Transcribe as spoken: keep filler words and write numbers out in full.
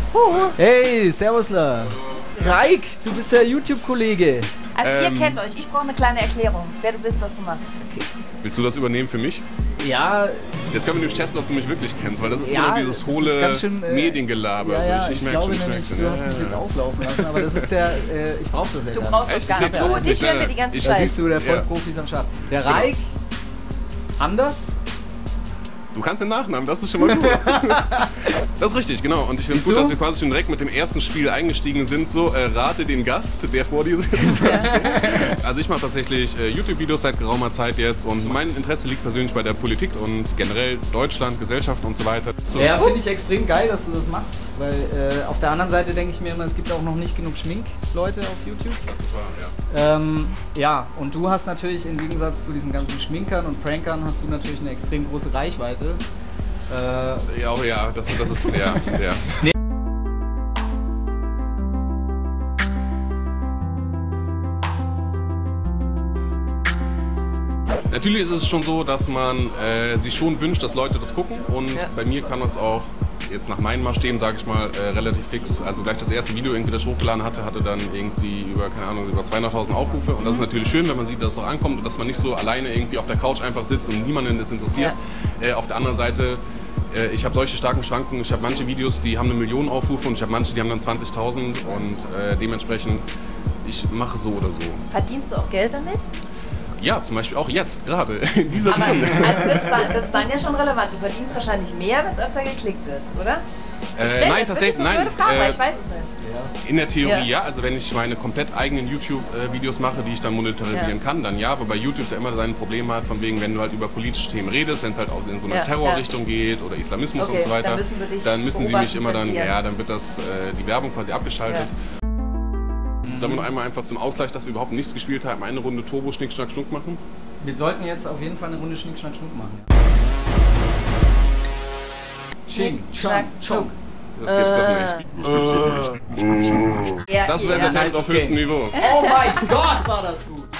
Huhu. Hey, Servusler. Raik, du bist der YouTube-Kollege. Also Ähm. ihr kennt euch, ich brauche eine kleine Erklärung, wer du bist, was du machst. Okay. Willst du das übernehmen für mich? Ja, Jetzt können wir nämlich testen, ob du mich wirklich kennst, weil das ist ja, immer dieses das hohle ist ganz schön, äh, Mediengelaber. ja, ja, Also ich, ich, ich glaube schon, nämlich, ich du hast mich ja, jetzt ja. auflaufen lassen, aber das ist der, äh, ich brauche das ja Du gar brauchst nicht. das gar Echt? nicht. Nee, Du das und ist ich nicht hören wir schneller. die ganze Ich- Da Zeit. siehst du, der Ja. Vollprofis am Start. Der Raik, anders? Du kannst den Nachnamen, das ist schon mal gut. Das ist richtig, genau. Und ich finde es Siehst gut, du? dass wir quasi schon direkt mit dem ersten Spiel eingestiegen sind. So, äh, rate den Gast, der vor dir sitzt. Also ich mache tatsächlich äh, YouTube-Videos seit geraumer Zeit jetzt und mein Interesse liegt persönlich bei der Politik und generell Deutschland, Gesellschaft und so weiter. So. Ja, finde ich extrem geil, dass du das machst, weil äh, auf der anderen Seite denke ich mir immer, es gibt auch noch nicht genug Schminkleute auf YouTube. Das ist wahr, ja. Ähm, ja, und du hast natürlich im Gegensatz zu diesen ganzen Schminkern und Prankern hast du natürlich eine extrem große Reichweite. Äh, Ja, oh ja, das, das ist, ja, ja. Natürlich ist es schon so, dass man äh, sich schon wünscht, dass Leute das gucken und Ja. bei mir kann das auch jetzt nach meinen Maßstäben, sage ich mal, äh, relativ fix. Also gleich das erste Video, irgendwie, das ich hochgeladen hatte, hatte dann irgendwie über, keine Ahnung, über zweihunderttausend Aufrufe und das ist natürlich schön, wenn man sieht, dass es auch ankommt und dass man nicht so alleine irgendwie auf der Couch einfach sitzt und niemanden das interessiert. Äh, auf der anderen Seite, äh, ich habe solche starken Schwankungen. Ich habe manche Videos, die haben eine Million Aufrufe und ich habe manche, die haben dann zwanzigtausend und äh, dementsprechend, ich mache so oder so. Verdienst du auch Geld damit? Ja, zum Beispiel auch jetzt, gerade, in dieser Aber Sekunde. also wird es dann ja schon relevant. Du verdienst wahrscheinlich mehr, wenn es öfter geklickt wird, oder? Ich stell Äh, mir nein, jetzt tatsächlich, wirklich so nein. blöde Fragen, weil Äh, ich weiß es nicht. in der Theorie Ja. ja. Also wenn ich meine komplett eigenen YouTube-Videos mache, die ich dann monetarisieren Ja. kann, dann ja. Wobei YouTube da immer sein Problem hat, von wegen, wenn du halt über politische Themen redest, wenn es halt auch in so eine Ja, Terrorrichtung geht oder Islamismus Okay, und so weiter, dann müssen sie dich dann müssen sie mich beobachten, immer dann, zensieren. ja, dann wird das, äh, die Werbung quasi abgeschaltet. Sollen wir noch einmal einfach zum Ausgleich, dass wir überhaupt nichts gespielt haben, eine Runde Turbo, Schnick, Schnack, Schnuck machen? wir sollten jetzt auf jeden Fall eine Runde Schnick, Schnack, Schnuck machen. Ja. Ching, Chong, Chong. Das gibt's doch nicht. Ja, Das ist ja. Entertainment nice auf höchstem game. Niveau. Oh mein Gott, war das gut!